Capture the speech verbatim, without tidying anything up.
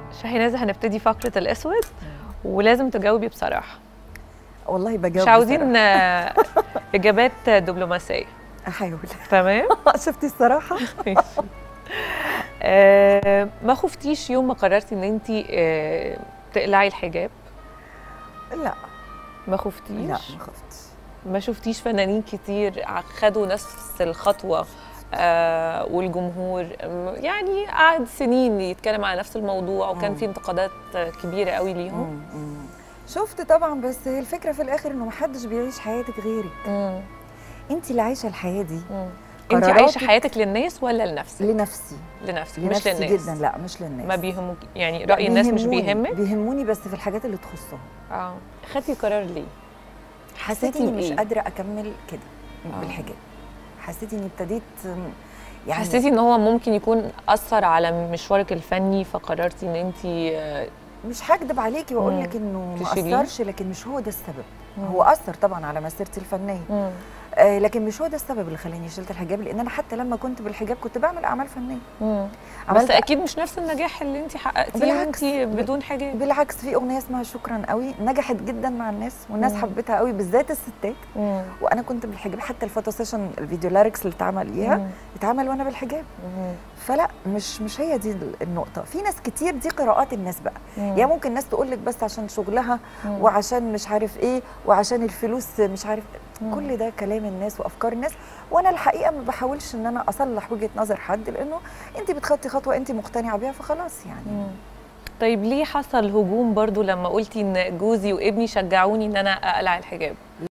شاهينازة هنبتدي فقرة الأسود ولازم تجاوبي بصراحة. والله بجاوب مش عاوزين بصراحة. إجابات دبلوماسية. أحاول. تمام؟ شفتي الصراحة؟ آه ما خفتيش يوم ما قررتي إن أنتِ آه تقلعي الحجاب؟ لا. ما خفتيش؟ لا ما خفتش. ما شفتيش فنانين كتير خدوا نفس الخطوة آه والجمهور يعني قعد سنين يتكلم على نفس الموضوع وكان في انتقادات كبيرة قوي ليهم؟ شفت طبعا، بس هي الفكرة في الآخر إنه محدش بيعيش حياتك غيرك. مم. أنت اللي عايشة الحياة دي. أنت عايشة حياتك للناس ولا لنفسك؟ لنفسي. لنفسك مش للناس جدا. لا مش للناس. ما بيهمك يعني رأي الناس مش بيهمك؟ بيهموني بس في الحاجات اللي تخصهم. اه خدتي قرار ليه؟ حسيت اني مش قادرة أكمل كده آه. بالحجاب. حسيت اني ابتديت يعني حسيتي ان هو ممكن يكون أثر على مشوارك الفني فقررتي ان انت مش هكدب عليكي واقول لك انه ما اثرش، لكن مش هو ده السبب. مم. هو اثر طبعا على مسيرتي الفنيه. مم. آه لكن مش هو ده السبب اللي خلاني شلت الحجاب، لان انا حتى لما كنت بالحجاب كنت بعمل اعمال فنيه. مم. بس اكيد مش نفس النجاح اللي انت حققتيه وانت بدون حجاب. بالعكس، في اغنيه اسمها شكرا قوي نجحت جدا مع الناس والناس مم. حبتها قوي بالذات الستات. مم. وانا كنت بالحجاب، حتى الفوتو سيشن الفيديو لاركس اللي اتعمل ليها اتعمل وانا بالحجاب. مم. فلا مش مش هي دي النقطه. في ناس كتير دي قراءات الناس بقى. مم. يعني ممكن ناس تقول لك بس عشان شغلها مم. وعشان مش عارف ايه وعشان الفلوس مش عارف. مم. كل ده كلام الناس وافكار الناس، وانا الحقيقه ما بحاولش ان انا اصلح وجهه نظر حد، لانه انت بتخطي خطوه انت مقتنعه بيها فخلاص يعني. مم. طيب ليه حصل هجوم برضو لما قلتي ان جوزي وابني شجعوني ان انا اقلع الحجاب؟